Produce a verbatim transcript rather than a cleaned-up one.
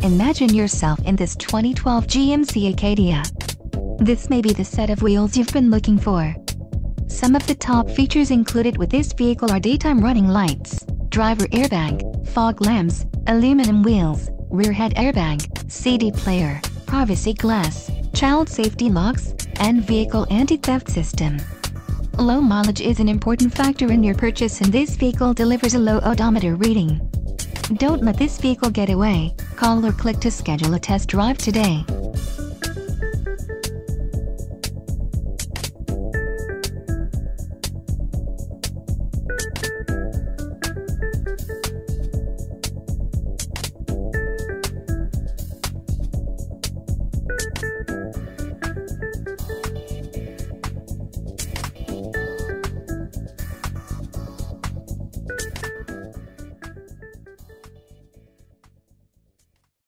Imagine yourself in this twenty twelve G M C Acadia. This may be the set of wheels you've been looking for. Some of the top features included with this vehicle are daytime running lights, driver airbag, fog lamps, aluminum wheels, rear head airbag, C D player, privacy glass, child safety locks, and vehicle anti-theft system. Low mileage is an important factor in your purchase, and this vehicle delivers a low odometer reading. Don't let this vehicle get away. Call or click to schedule a test drive today.